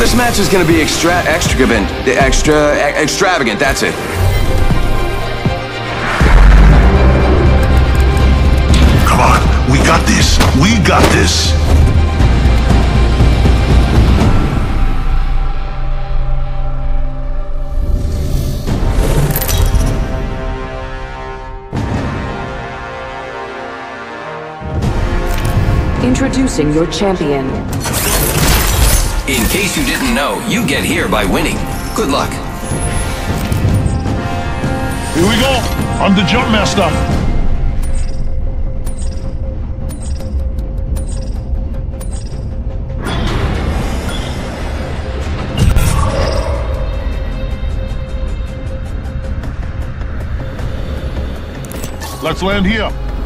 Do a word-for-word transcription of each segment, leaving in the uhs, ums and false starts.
this match is gonna be extra extravagant. Extra extravagant, that's it. Come on, we got this. We got this. Introducing your champion. In case you didn't know, you get here by winning. Good luck. Here we go. I'm the jump master. Let's land here.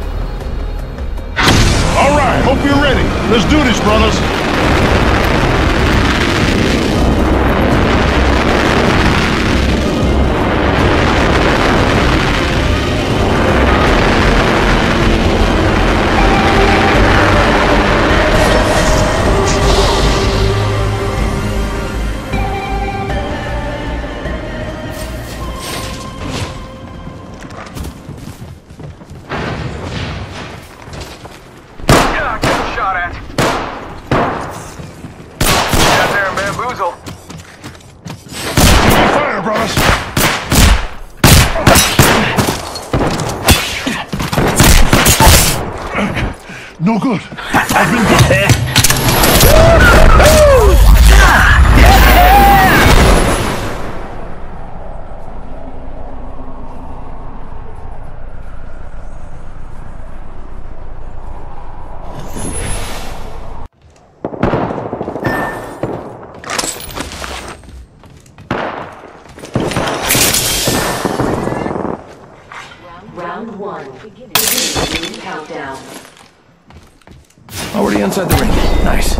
All right, hope you're ready. Let's do this, brothers. No good. I've been good. Round one. Beginning countdown. Already inside the ring. Nice.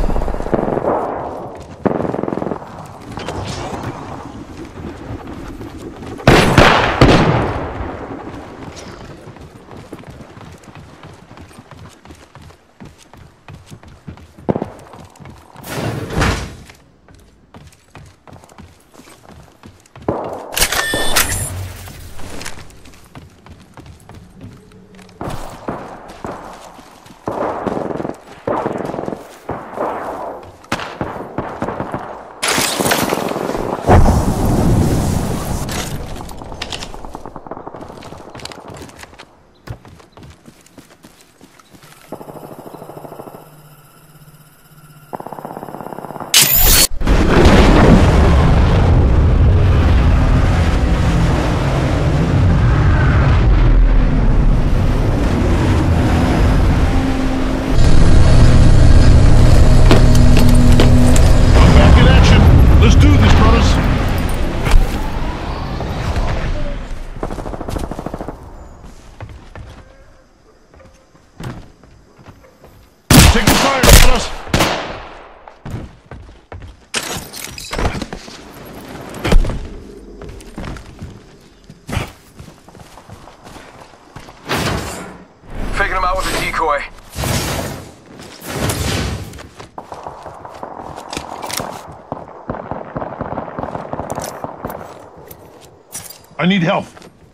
Taking fire, fellas! Faking him out with a decoy. I need help.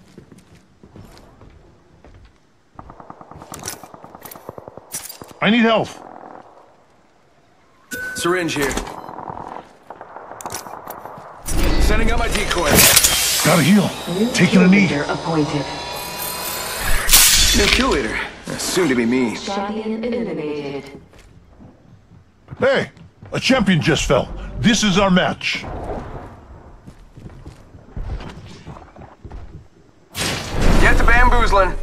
I need help. Syringe here. Sending out my decoy. Gotta heal. Taking a knee. Appointed. New kill leader. Soon to be me. Champion eliminated. Hey, a champion just fell. This is our match. Get to bamboozling.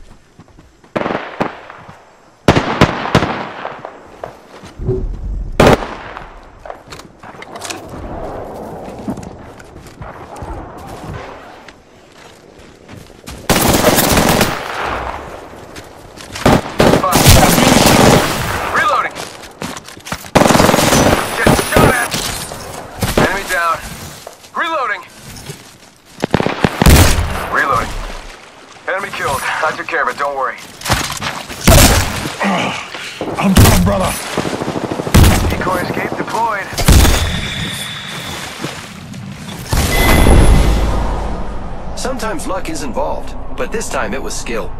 I took care of it, don't worry. I'm done, brother. Decoy escape deployed. Sometimes luck is involved, but this time it was skill.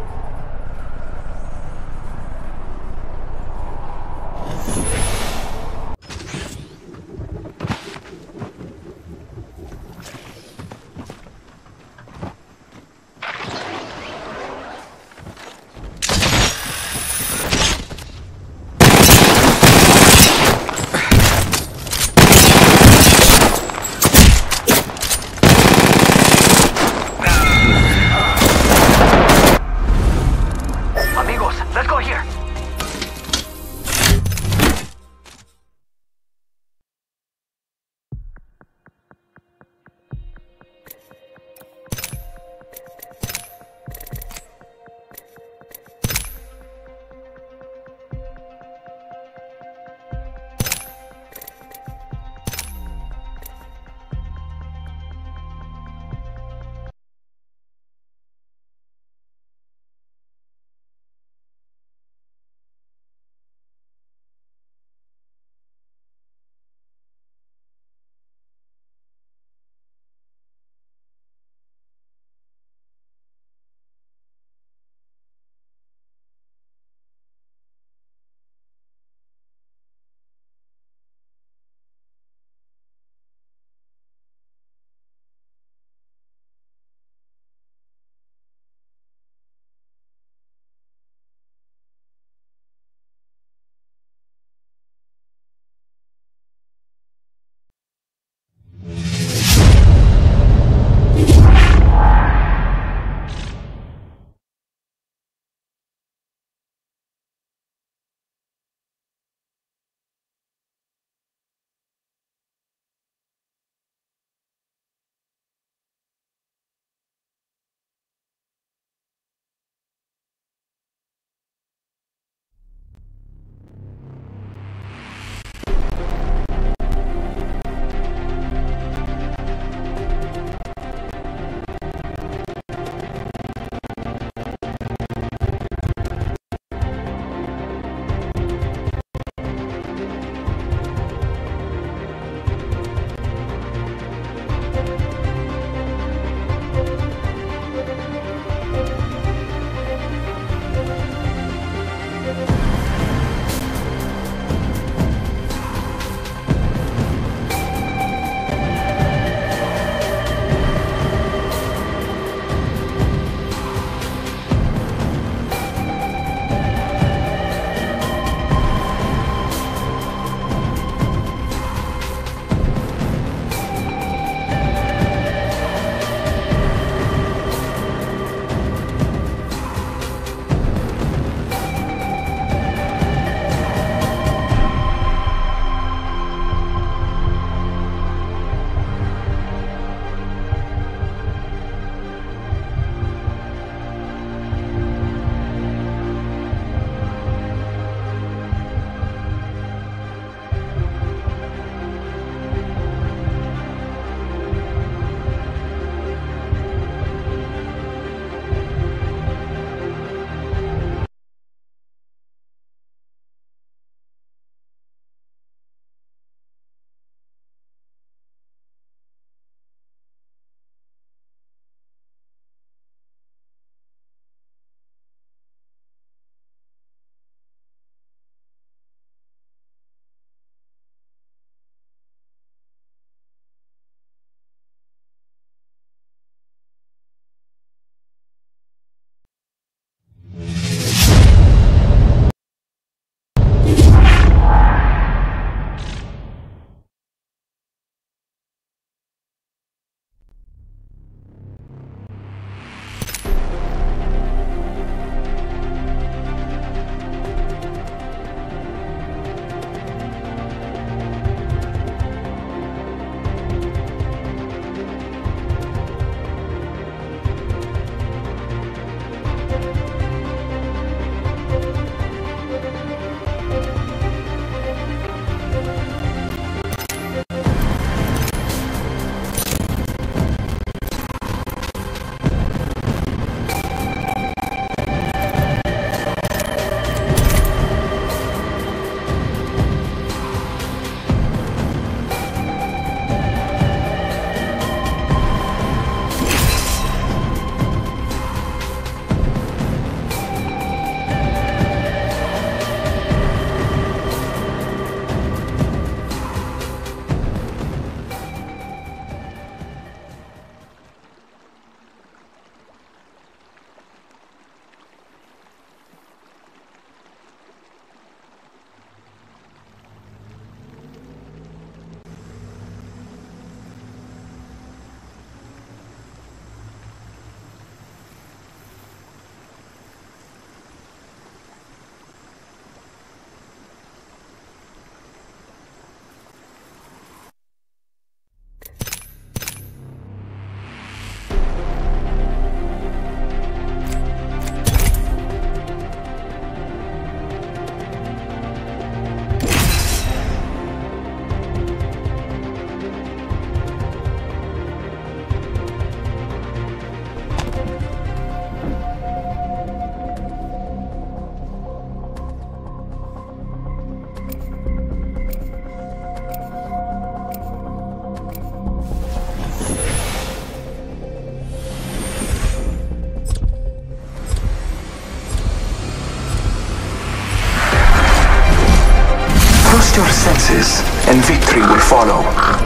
your senses, and victory will follow.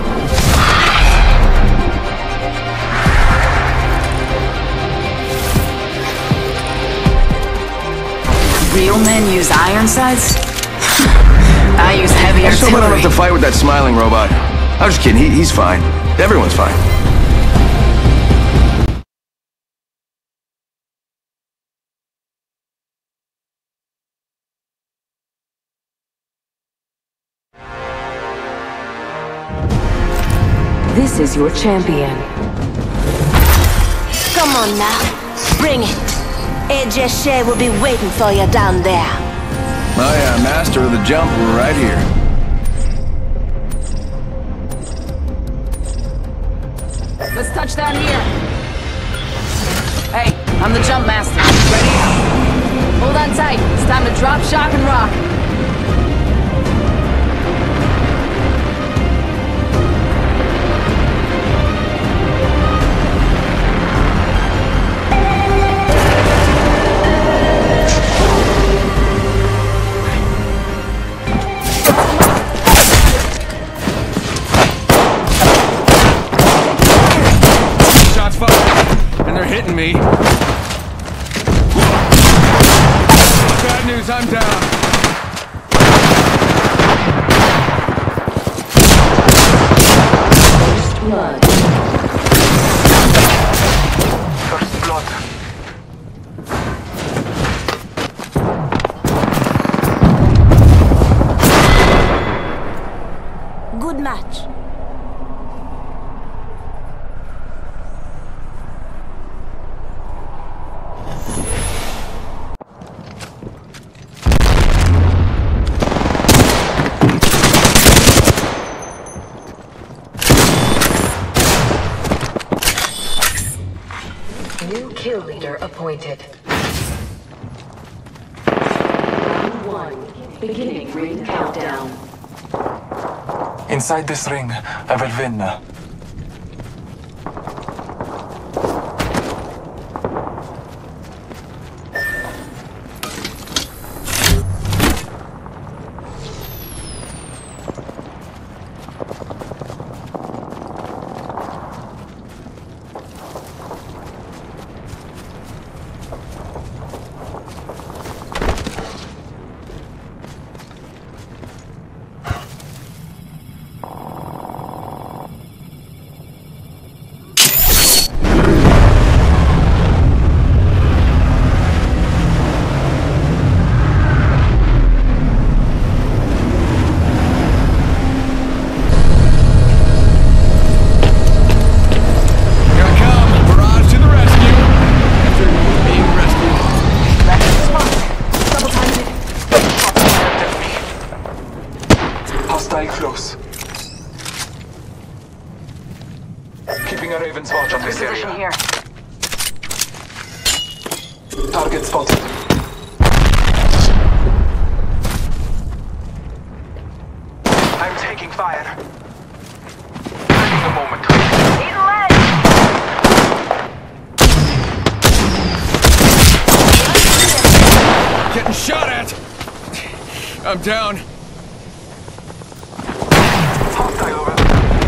Real men use iron sights? I use heavy I still don't artillery. have to fight with that smiling robot. I was just kidding. He, he's fine. Everyone's fine. This is your champion. Come on now, bring it. A J Shea will be waiting for you down there. Oh yeah, master of the jump right here. Let's touch down here. Hey, I'm the jump master. Ready? Hold on tight. It's time to drop, shock, and rock. Shots fired, and they're hitting me. Bad news, I'm down. First blood. First blood. Good match. New kill leader appointed. Round one. Beginning ring countdown. Inside this ring, I will win. Hostile close. Keeping a Raven's watch on this area. Here. Target spotted. I'm taking fire. Taking a moment. Need a leg! Getting shot at. I'm down. Hostile over.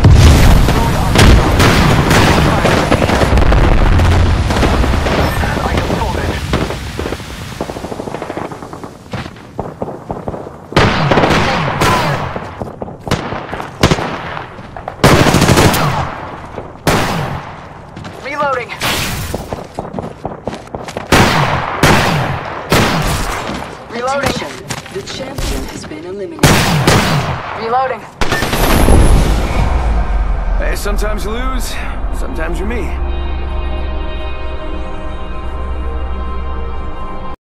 I am folded. Reloading. Reloading. The champion has been eliminated. Reloading. Hey, sometimes you lose, sometimes you're me.